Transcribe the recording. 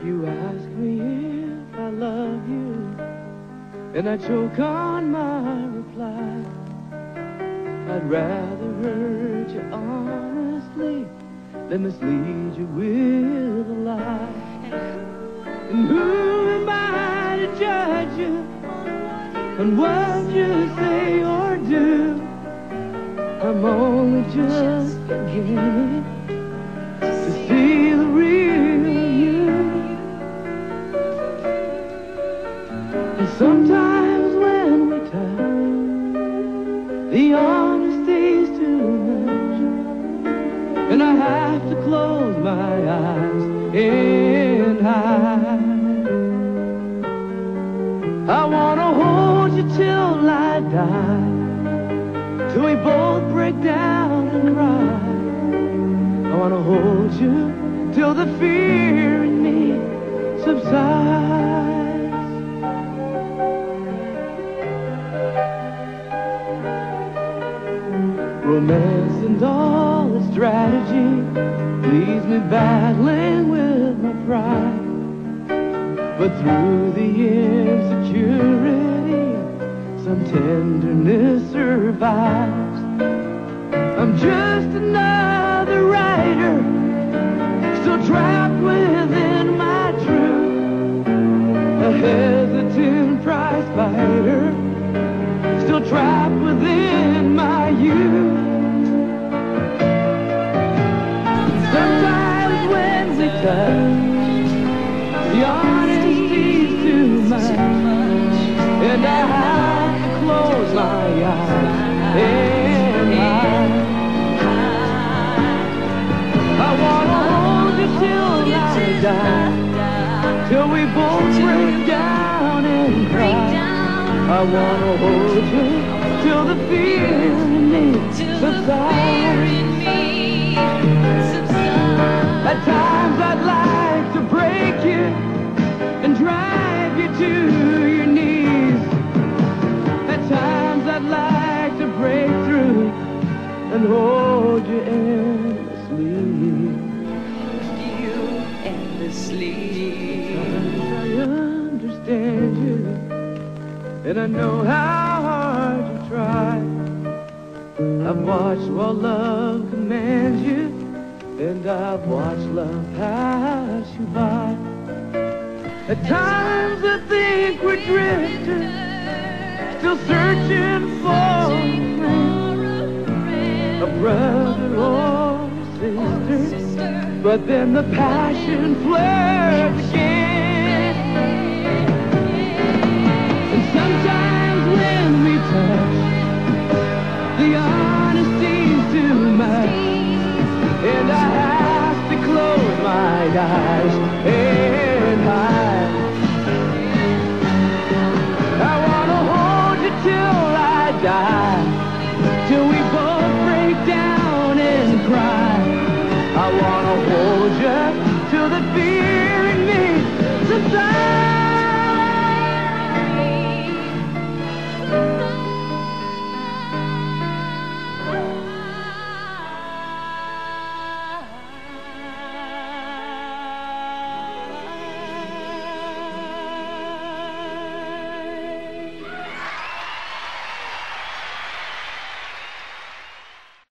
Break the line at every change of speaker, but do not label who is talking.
you ask me if I love you, and I choke on my reply, I'd rather hurt you honestly than mislead you with a lie. And who am I to judge you on what you say or do? I'm only just beginning to see the real you. And sometimes when we touch, the honesty's too much, and I have to close my eyes and hide. I wanna hold you till I die, till we both break down and cry. I wanna hold you till the fear in me subsides. Romance and all its strategy leaves me battling with my pride. But through the insecurity, some tenderness survives. I'm just another writer, still trapped within my truth. A hesitant prize fighter, still trapped within my youth. Sometimes when we touch, the honesty's too much, and I have to close my eyes and hide. I wanna hold you till I die, till we both break down and cry. I wanna hold you till the fear in me subsides. At times I'd like to break you and drive you to your knees. At times I'd like to break through and hold you endlessly.
Hold you endlessly.
I understand you, and I know how hard you try. I've watched while love commands you, and I've watched love pass you by. At times I think we're drifters, still searching for a friend, a brother or a sister. But then the passion flares again. And sometimes when we touch, the honesty's too much, and I have to close my eyes and hide. I wanna hold you till I die,